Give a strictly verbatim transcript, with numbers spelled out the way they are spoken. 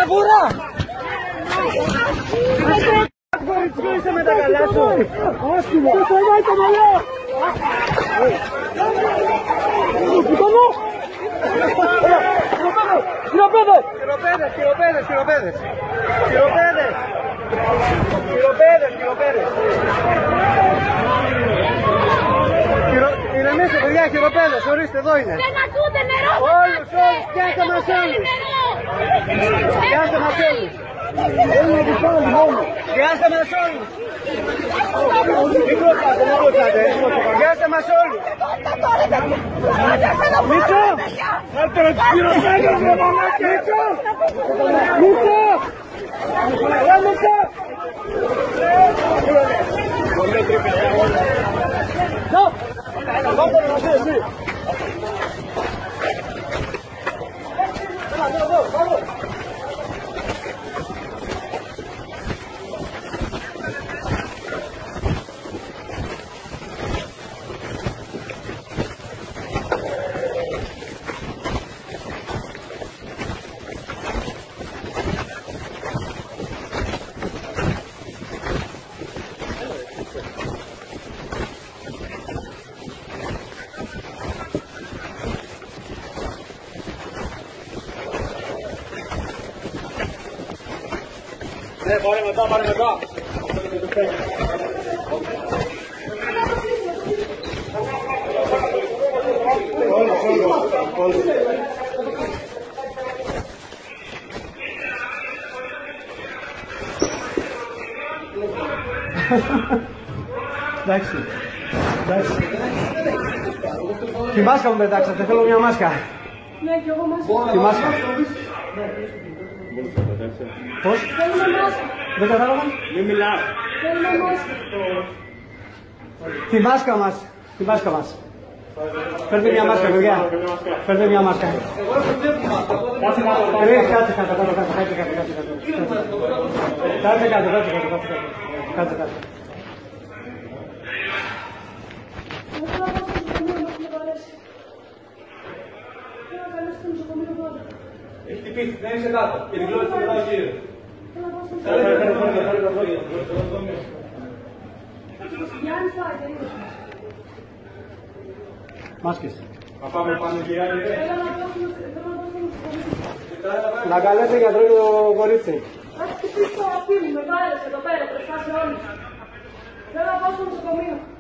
βούρα! Κοριτσιού είσαι με τα καλά σου! Άσχημα! Το τραβάει το μαλλιά! Χειροπέδες! Χειροπέδες! Χειροπέδες! Χειροπέδες! Χειροπέδες! Χειροπέδες! Χειροπέδες! Ηρεμήστε παιδιά, χειροπέδες, ορίστε, εδώ είναι. Δεν ακούτε νερό! Όλους, όλους, πιάστε μας όλους. Πιάστε μας όλους. Πιάστε μας όλους. Μην κλωτσάτε, μην κλωτσάτε. Πιάστε μας όλους. Μίτσο! Έλτε με τους χειροπέδες, ρε μαμάκια. Μίτσο! Μίτσο! Ρε Μίτσο! Πάμε να δει εσύ. Ναι, πάρε μετά, πάρε μετά. Όλους, όλους. Εντάξει, εντάξει. Τη μάσκα μου πετάξατε, θέλω μια μάσκα. Ναι, κι εγώ μάσκα. Τη μάσκα. Πώς? Θέλουμε μάσκα. Δεν κατάλαβα. Μην μιλάς. Θέλουμε μάσκα. Τη μάσκα μας. Τη μάσκα μας. Φέρτε μια μάσκα, παιδιά. Φέρτε μια μάσκα. Κάτσε κάτω, κάτσε κάτω, κάτω, κάτσε κάτω, κάτσε κάτω. Κάτσε κάτω, κάτσε κάτω, κάτσε κάτω. Κάτσε κάτω. Έχει χτυπήσει, δεν είσαι κάτω. Και την κλώση του μετάω κύριε. Φέρε, φέρε, φέρε, φέρε, φέρε τα λόγια. Μάσκες. Θα πάμε πάνω και οι άλλοι. Να καλέσετε γιατρό και το κορίτσι. Ας χτυπήσει το απειλή με βάρες εδώ πέρα, μπροστά σε όλους. Θέλω να πάω στο νοσοκομείο.